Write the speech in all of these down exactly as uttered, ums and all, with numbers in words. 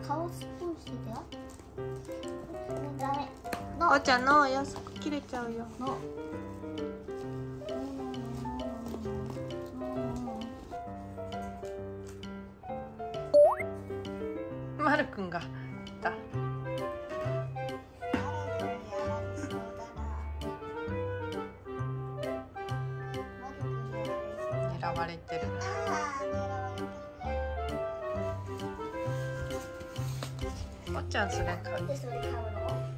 顔スプーンしてたよ。ダメ。 こうちゃんの安く切れちゃうよ。 の。 まるくんがだ。狙われてる。こうちゃんそれ買う。 でそれ買うの？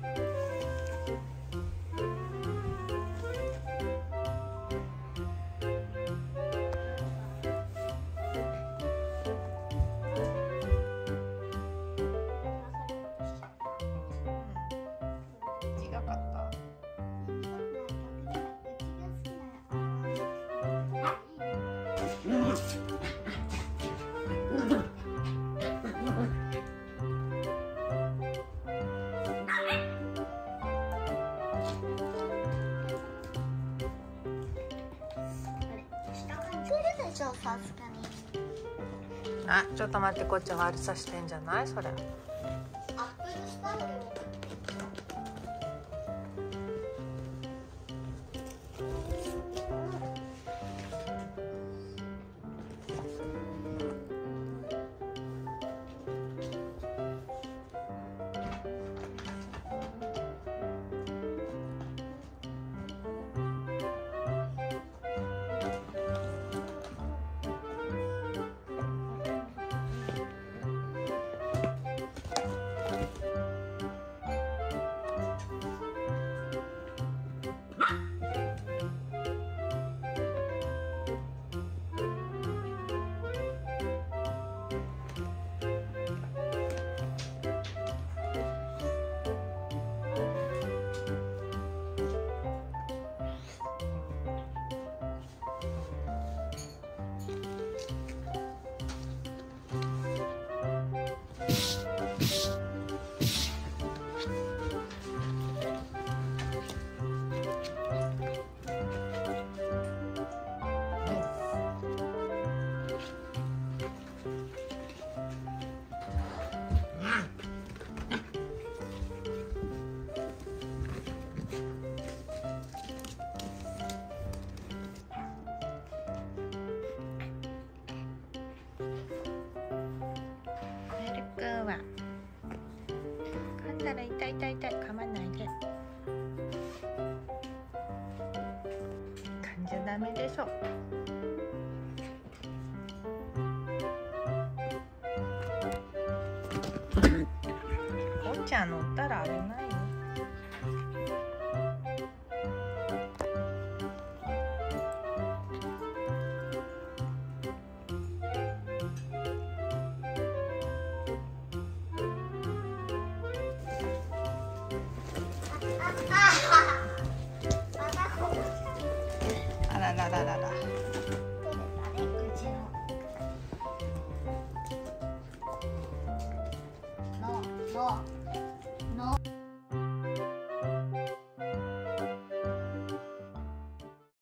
苦かった。 さすがに。 あ、ちょっと待って、こっち悪さしてんじゃないそれ。 アップルスタンド。 噛んだら痛い痛い痛い、噛まないで。噛んじゃダメでしょ。こうちゃん乗ったら危ないよ。あららららら。